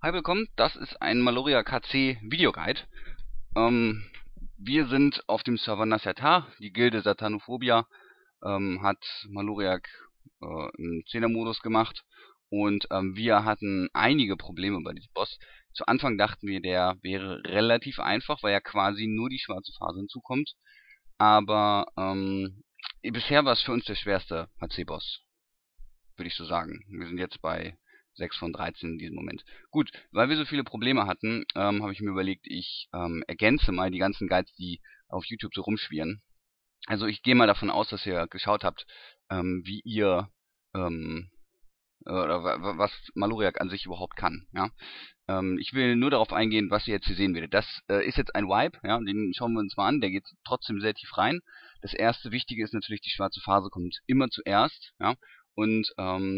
Hi, willkommen. Das ist ein Maloria KC Videoguide. Ähm, Wir sind auf dem Server Nasyatar. Die Gilde Satanophobia hat Maloriak im 10er-Modus gemacht und wir hatten einige Probleme bei diesem Boss. Zu Anfang dachten wir, der wäre relativ einfach, weil ja quasi nur die schwarze Phase hinzukommt. Aber bisher war es für uns der schwerste HC-Boss, würde ich so sagen. Wir sind jetzt bei 6 von 13 in diesem Moment. Gut, weil wir so viele Probleme hatten, habe ich mir überlegt, ich ergänze mal die ganzen Guides, die auf YouTube so rumschwirren. Also ich gehe mal davon aus, dass ihr geschaut habt, wie ihr ähm, oder was Maloriak an sich überhaupt kann. Ja? Ich will nur darauf eingehen, was ihr jetzt hier sehen werdet. Das ist jetzt ein Wipe, ja, den schauen wir uns mal an, der geht trotzdem sehr tief rein. Das erste Wichtige ist natürlich, die schwarze Phase kommt immer zuerst, ja, und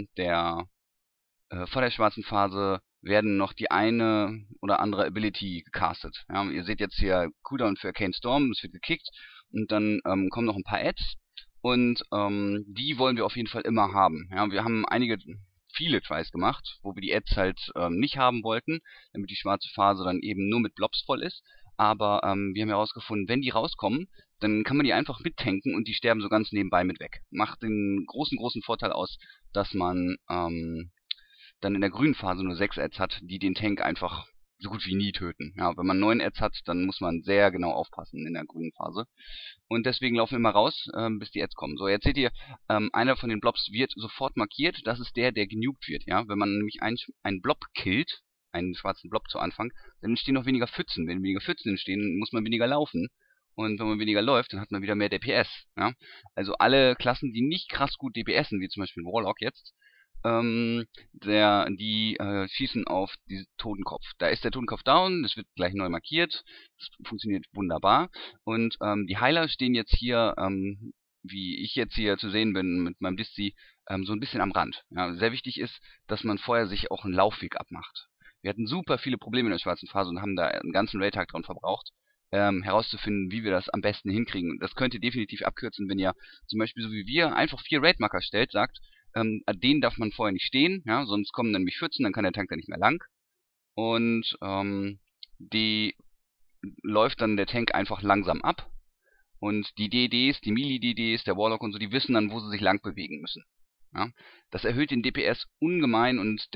vor der schwarzen Phase werden noch die eine oder andere Ability gecastet. Ja, ihr seht jetzt hier Cooldown für Arcane Storm, es wird gekickt und dann kommen noch ein paar Ads und die wollen wir auf jeden Fall immer haben. Ja, wir haben viele Tries gemacht, wo wir die Ads halt nicht haben wollten, damit die schwarze Phase dann eben nur mit Blobs voll ist. Aber wir haben herausgefunden, wenn die rauskommen, dann kann man die einfach mittanken und die sterben so ganz nebenbei mit weg. Macht den großen Vorteil aus, dass man dann in der grünen Phase nur 6 Ads hat, die den Tank einfach so gut wie nie töten. Ja, wenn man 9 Ads hat, dann muss man sehr genau aufpassen in der grünen Phase. Und deswegen laufen wir mal raus, bis die Ads kommen. So, jetzt seht ihr, einer von den Blobs wird sofort markiert. Das ist der genugt wird. Ja, wenn man nämlich einen Blob killt, einen schwarzen Blob zu Anfang, dann entstehen noch weniger Pfützen. Wenn weniger Pfützen entstehen, muss man weniger laufen. Und wenn man weniger läuft, dann hat man wieder mehr DPS. Ja? Also alle Klassen, die nicht krass gut DPSen, wie zum Beispiel Warlock jetzt, die schießen auf diesen Totenkopf. Da ist der Totenkopf down, das wird gleich neu markiert, das funktioniert wunderbar. Und die Heiler stehen jetzt hier, wie ich jetzt hier zu sehen bin mit meinem Diszi, so ein bisschen am Rand. Ja, sehr wichtig ist, dass man vorher sich auch einen Laufweg abmacht. Wir hatten super viele Probleme in der schwarzen Phase und haben da einen ganzen Raid-Tag dran verbraucht, herauszufinden, wie wir das am besten hinkriegen. Und das könnt ihr definitiv abkürzen, wenn ihr zum Beispiel so wie wir einfach 4 Raid-Marker stellt, sagt, an denen darf man vorher nicht stehen, ja, sonst kommen nämlich Pfützen, dann kann der Tank da nicht mehr lang. Und die läuft dann der Tank einfach langsam ab. Und die DDs, die Melee-DDs, der Warlock und so, die wissen dann, wo sie sich lang bewegen müssen. Ja? Das erhöht den DPS ungemein und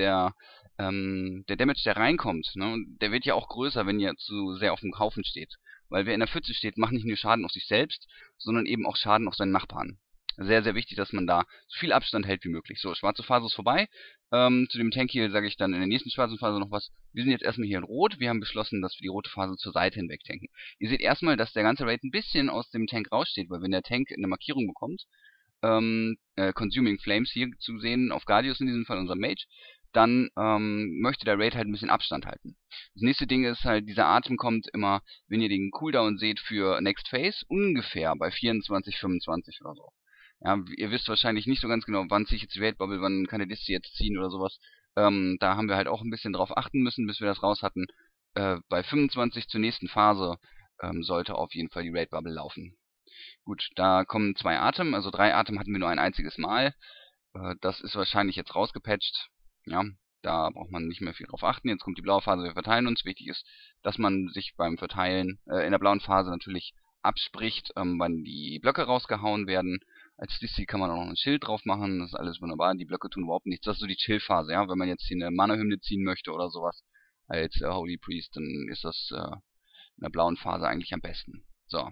der Damage, der reinkommt, ne, der wird ja auch größer, wenn ihr zu sehr auf dem Haufen steht. Weil wer in der Pfütze steht, macht nicht nur Schaden auf sich selbst, sondern eben auch Schaden auf seinen Nachbarn. Sehr, sehr wichtig, dass man da so viel Abstand hält wie möglich. So, schwarze Phase ist vorbei. Zu dem Tank hier sage ich dann in der nächsten schwarzen Phase noch was. Wir sind jetzt erstmal hier in Rot. Wir haben beschlossen, dass wir die rote Phase zur Seite hinweg tanken. Ihr seht erstmal, dass der ganze Raid ein bisschen aus dem Tank raussteht, weil wenn der Tank eine Markierung bekommt, Consuming Flames hier zu sehen, auf Guardius in diesem Fall, unser Mage, dann möchte der Raid halt ein bisschen Abstand halten. Das nächste Ding ist halt, dieser Atem kommt immer, wenn ihr den Cooldown seht für Next Phase, ungefähr bei 24, 25 oder so. Ja, ihr wisst wahrscheinlich nicht so ganz genau, wann ziehe ich jetzt die Raid Bubble, wann kann der Diszi jetzt ziehen oder sowas. Da haben wir halt auch ein bisschen drauf achten müssen, bis wir das raus hatten. Bei 25 zur nächsten Phase sollte auf jeden Fall die Raid Bubble laufen. Gut, da kommen 2 Atem, also 3 Atem hatten wir nur ein einziges Mal. Das ist wahrscheinlich jetzt rausgepatcht. Ja, da braucht man nicht mehr viel drauf achten. Jetzt kommt die blaue Phase, wir verteilen uns. Wichtig ist, dass man sich beim Verteilen in der blauen Phase natürlich abspricht, wann die Blöcke rausgehauen werden. Als DC kann man auch noch ein Schild drauf machen, das ist alles wunderbar. Die Blöcke tun überhaupt nichts. Das ist so die Chill-Phase, ja. Wenn man jetzt hier eine Mana-Hymne ziehen möchte oder sowas als Holy Priest, dann ist das in der blauen Phase eigentlich am besten. So.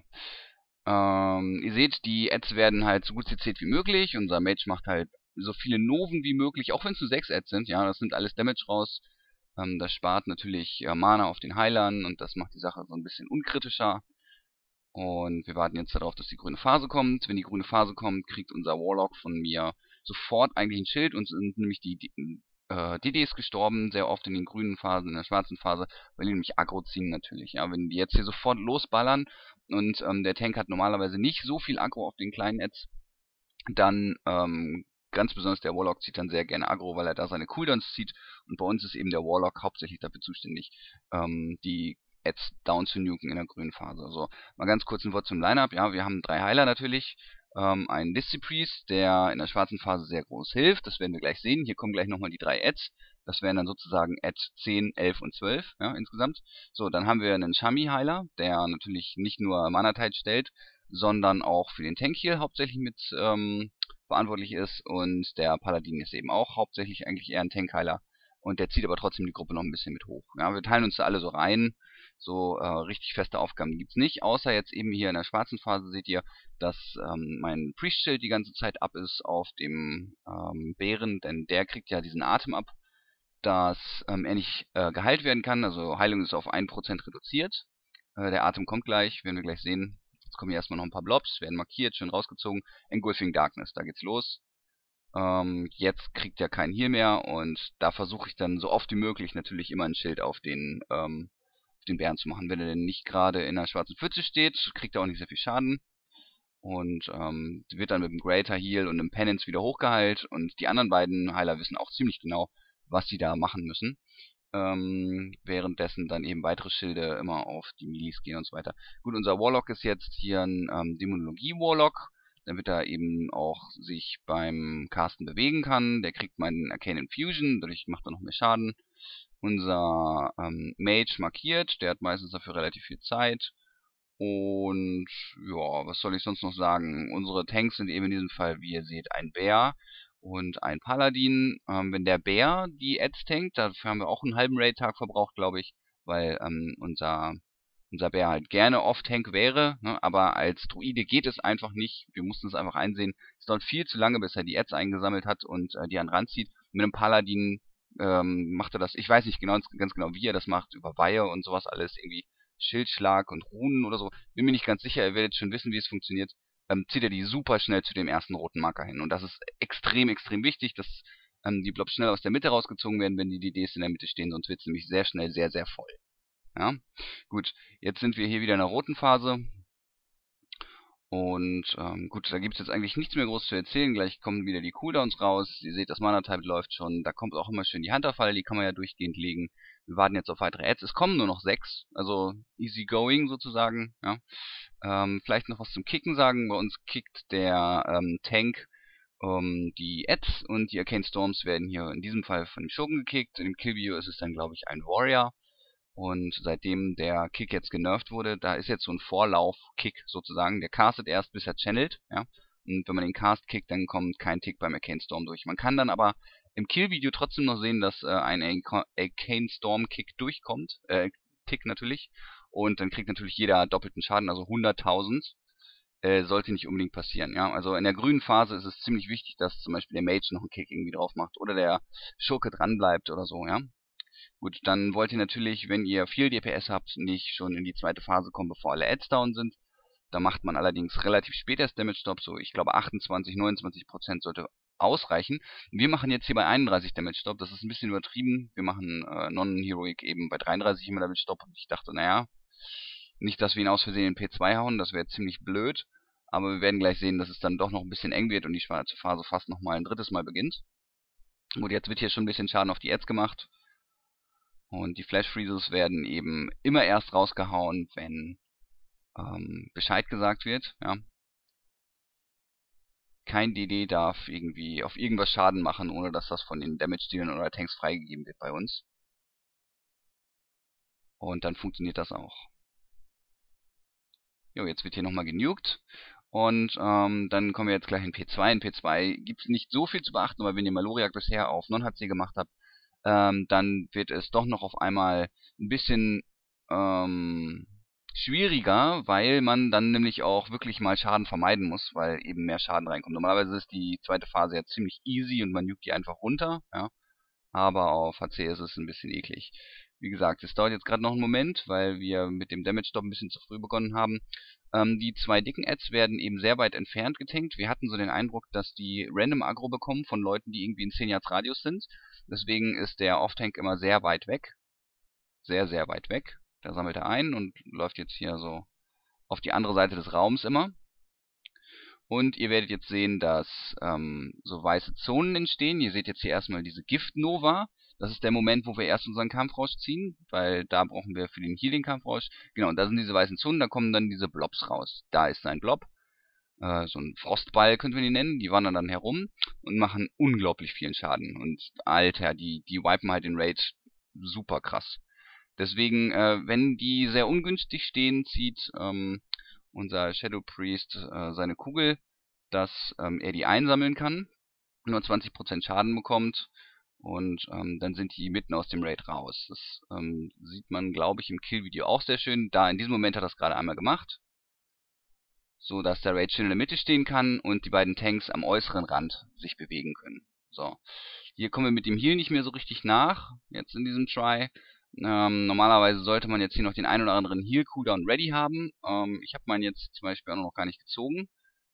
Ihr seht, die Ads werden halt so gut seziert wie möglich. Unser Mage macht halt so viele Noven wie möglich, auch wenn es nur 6 Ads sind. Ja, das nimmt alles Damage raus. Das spart natürlich Mana auf den Heilern und das macht die Sache so ein bisschen unkritischer. Und wir warten jetzt darauf, dass die grüne Phase kommt. Wenn die grüne Phase kommt, kriegt unser Warlock von mir sofort eigentlich ein Schild. Uns sind nämlich die DDs gestorben, sehr oft in den grünen Phasen, in der schwarzen Phase, weil die nämlich Aggro ziehen natürlich. Ja, wenn die jetzt hier sofort losballern und der Tank hat normalerweise nicht so viel Aggro auf den kleinen Ads, dann ganz besonders der Warlock zieht dann sehr gerne Aggro, weil er da seine Cooldowns zieht. Und bei uns ist eben der Warlock hauptsächlich dafür zuständig, die Ads down zu nuken in der grünen Phase. Also mal ganz kurz ein Wort zum Lineup. Ja, wir haben 3 Heiler natürlich. einen Discipriest, der in der schwarzen Phase sehr groß hilft. Das werden wir gleich sehen. Hier kommen gleich nochmal die 3 Adds. Das wären dann sozusagen Add 10, 11 und 12, ja, insgesamt. So, dann haben wir einen Shami-Heiler, der natürlich nicht nur Mana-Tide stellt, sondern auch für den Tank-Heal hauptsächlich mit verantwortlich ist. Und der Paladin ist eben auch hauptsächlich eigentlich eher ein Tank-Heiler. Und der zieht aber trotzdem die Gruppe noch ein bisschen mit hoch. Ja, wir teilen uns da alle so rein. So richtig feste Aufgaben gibt's nicht. Außer jetzt eben hier in der schwarzen Phase seht ihr, dass mein Priest-Schild die ganze Zeit ab ist auf dem Bären. Denn der kriegt ja diesen Atem ab, dass er nicht geheilt werden kann. Also Heilung ist auf 1% reduziert. Der Atem kommt gleich, werden wir gleich sehen. Jetzt kommen hier erstmal noch ein paar Blobs, werden markiert, schön rausgezogen. Engulfing Darkness, da geht's los. Jetzt kriegt er keinen Heal mehr und da versuche ich dann so oft wie möglich natürlich immer ein Schild auf den Bären zu machen. Wenn er denn nicht gerade in einer schwarzen Pfütze steht, kriegt er auch nicht sehr viel Schaden. Und wird dann mit dem Greater Heal und einem Penance wieder hochgeheilt. Und die anderen beiden Heiler wissen auch ziemlich genau, was sie da machen müssen. Währenddessen dann eben weitere Schilde immer auf die Melees gehen und so weiter. Gut, unser Warlock ist jetzt hier ein Dämonologie-Warlock, damit er eben auch sich beim Casten bewegen kann. Der kriegt meinen Arcane Infusion, dadurch macht er noch mehr Schaden. Unser Mage markiert, der hat meistens dafür relativ viel Zeit. Und ja, was soll ich sonst noch sagen? Unsere Tanks sind eben in diesem Fall, wie ihr seht, ein Bär und ein Paladin. Wenn der Bär die Adds tankt, dafür haben wir auch einen halben Raid-Tag verbraucht, glaube ich, weil unser Bär halt gerne Off-Tank wäre, ne? Aber als Druide geht es einfach nicht. Wir mussten es einfach einsehen. Es dauert viel zu lange, bis er die Adds eingesammelt hat und die an den Rand zieht. Mit einem Paladin macht er das, ich weiß nicht genau, ganz genau, wie er das macht, über Weihe und sowas alles, irgendwie Schildschlag und Runen oder so. Bin mir nicht ganz sicher, ihr werdet schon wissen, wie es funktioniert. Zieht er die super schnell zu dem ersten roten Marker hin. Und das ist extrem, extrem wichtig, dass die Blobs schnell aus der Mitte rausgezogen werden, wenn die DDs in der Mitte stehen, sonst wird es nämlich sehr schnell sehr, sehr voll. Ja, gut, jetzt sind wir hier wieder in der roten Phase. Und gut, da gibt es jetzt eigentlich nichts mehr groß zu erzählen. Gleich kommen wieder die Cooldowns raus. Ihr seht, das Mana-Type läuft schon. Da kommt auch immer schön die Hunter-Falle, die kann man ja durchgehend legen. Wir warten jetzt auf weitere Adds. Es kommen nur noch 6, also easy going sozusagen. Ja. Vielleicht noch was zum Kicken sagen. Bei uns kickt der Tank die Adds und die Arcane Storms werden hier in diesem Fall von dem Schurken gekickt. In dem Kill-Video ist es dann, glaube ich, ein Warrior. Und seitdem der Kick jetzt genervt wurde, da ist jetzt so ein Vorlauf-Kick sozusagen. Der castet erst, bis er channelt, ja. Und wenn man den Cast kickt, dann kommt kein Tick beim Arcane Storm durch. Man kann dann aber im Kill-Video trotzdem noch sehen, dass ein Arcane Storm Kick durchkommt. Tick natürlich. Und dann kriegt natürlich jeder doppelten Schaden, also 100.000. Sollte nicht unbedingt passieren, ja. Also in der grünen Phase ist es ziemlich wichtig, dass zum Beispiel der Mage noch einen Kick irgendwie drauf macht. Oder der Schurke dran bleibt oder so, ja. Gut, dann wollt ihr natürlich, wenn ihr viel DPS habt, nicht schon in die zweite Phase kommen, bevor alle Adds down sind. Da macht man allerdings relativ spät erst Damage Stop, so ich glaube 28, 29% sollte ausreichen. Wir machen jetzt hier bei 31 Damage Stop, das ist ein bisschen übertrieben. Wir machen Non-Heroic eben bei 33 immer Damage Stop und ich dachte, naja, nicht, dass wir ihn aus Versehen in P2 hauen, das wäre ziemlich blöd. Aber wir werden gleich sehen, dass es dann doch noch ein bisschen eng wird und die schwarze Phase fast nochmal ein drittes Mal beginnt. Gut, jetzt wird hier schon ein bisschen Schaden auf die Adds gemacht. Und die Flash Freezes werden eben immer erst rausgehauen, wenn Bescheid gesagt wird. Ja. Kein DD darf irgendwie auf irgendwas Schaden machen, ohne dass das von den Damage-Dealern oder Tanks freigegeben wird bei uns. Und dann funktioniert das auch. Jo, jetzt wird hier nochmal genuked. Und dann kommen wir jetzt gleich in P2. In P2 gibt es nicht so viel zu beachten, aber wenn ihr Maloriak bisher auf Non-HC gemacht habt, dann wird es doch noch auf einmal ein bisschen schwieriger, weil man dann nämlich auch wirklich mal Schaden vermeiden muss, weil eben mehr Schaden reinkommt. Normalerweise ist die zweite Phase ja ziemlich easy und man nukt die einfach runter, ja. Aber auf HC ist es ein bisschen eklig. Wie gesagt, es dauert jetzt gerade noch einen Moment, weil wir mit dem Damage Stop ein bisschen zu früh begonnen haben. Die zwei dicken Adds werden eben sehr weit entfernt getankt. Wir hatten so den Eindruck, dass die random Aggro bekommen von Leuten, die irgendwie in 10 Yards Radius sind. Deswegen ist der Off-Tank immer sehr weit weg. Sehr, sehr weit weg. Da sammelt er ein und läuft jetzt hier so auf die andere Seite des Raums immer. Und ihr werdet jetzt sehen, dass so weiße Zonen entstehen. Ihr seht jetzt hier erstmal diese Gift-Nova. Das ist der Moment, wo wir erst unseren Kampfrausch ziehen, weil da brauchen wir für den Healing Kampfrausch. Genau, und da sind diese weißen Zonen, da kommen dann diese Blobs raus. Da ist ein Blob. so ein Frostball könnten wir die nennen, die wandern dann herum und machen unglaublich vielen Schaden. Und Alter, die wipen halt den Raid super krass. Deswegen, wenn die sehr ungünstig stehen, zieht unser Shadow Priest seine Kugel, dass er die einsammeln kann, nur 20% Schaden bekommt und dann sind die mitten aus dem Raid raus. Das sieht man, glaube ich, im Kill-Video auch sehr schön. Da in diesem Moment hat er das gerade einmal gemacht, so dass der Raid schön in der Mitte stehen kann und die beiden Tanks am äußeren Rand sich bewegen können. So, hier kommen wir mit dem Heal nicht mehr so richtig nach, jetzt in diesem Try. Normalerweise sollte man jetzt hier noch den einen oder anderen Heal-Cooldown ready haben. Ich habe meinen jetzt zum Beispiel auch noch gar nicht gezogen.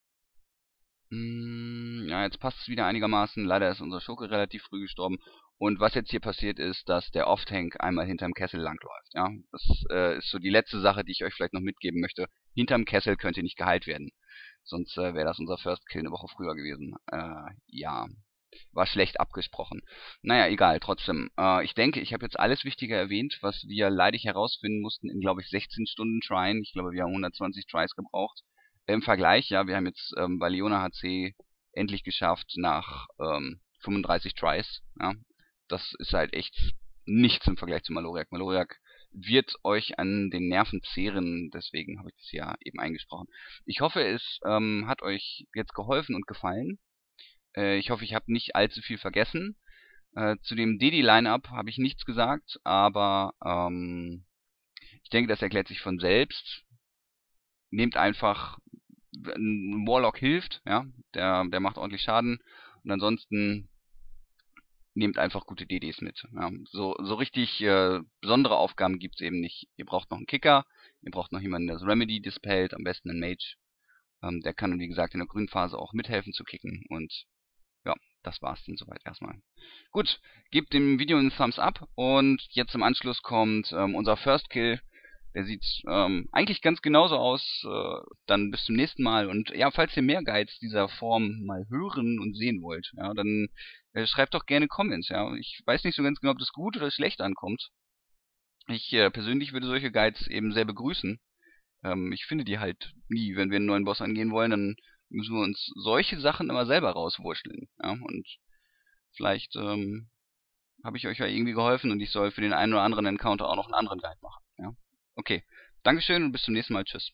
Ja, jetzt passt es wieder einigermaßen. Leider ist unser Schurke relativ früh gestorben. Und was jetzt hier passiert ist, dass der Off-Tank einmal hinterm Kessel langläuft. Ja, das ist so die letzte Sache, die ich euch vielleicht noch mitgeben möchte. Hinterm Kessel könnt ihr nicht geheilt werden. Sonst wäre das unser First Kill eine Woche früher gewesen. Ja, war schlecht abgesprochen. Naja, egal, trotzdem. Ich denke, ich habe jetzt alles Wichtige erwähnt, was wir leidig herausfinden mussten in, glaube ich, 16 Stunden Tryen. Ich glaube, wir haben 120 Tries gebraucht. Im Vergleich, ja, wir haben jetzt bei Leona HC endlich geschafft nach 35 Tries. Ja. Das ist halt echt nichts im Vergleich zu Maloriak. Maloriak wird euch an den Nerven zehren, deswegen habe ich das ja eben eingesprochen. Ich hoffe, es hat euch jetzt geholfen und gefallen. Ich hoffe, ich habe nicht allzu viel vergessen. Zu dem DD-Line-Up habe ich nichts gesagt, aber ich denke, das erklärt sich von selbst. Nehmt einfach, ein Warlock hilft, ja, der macht ordentlich Schaden. Und ansonsten nehmt einfach gute DDs mit. Ja. So richtig besondere Aufgaben gibt es eben nicht. Ihr braucht noch einen Kicker, ihr braucht noch jemanden, der das Remedy dispellt, am besten einen Mage. Der kann, wie gesagt, in der grünen Phase auch mithelfen zu kicken. Und ja, das war's dann soweit erstmal. Gut, gebt dem Video einen Thumbs up und jetzt im Anschluss kommt unser First Kill. Der sieht eigentlich ganz genauso aus. Dann bis zum nächsten Mal. Und ja, falls ihr mehr Guides dieser Form mal hören und sehen wollt, ja, dann schreibt doch gerne Comments. Ja. Ich weiß nicht so ganz genau, ob das gut oder schlecht ankommt. Ich persönlich würde solche Guides eben sehr begrüßen. Ich finde die halt nie. Wenn wir einen neuen Boss angehen wollen, dann müssen wir uns solche Sachen immer selber rauswurschteln. Ja. Und vielleicht habe ich euch ja irgendwie geholfen und ich soll für den einen oder anderen Encounter auch noch einen anderen Guide machen. Ja. Okay, Dankeschön und bis zum nächsten Mal. Tschüss.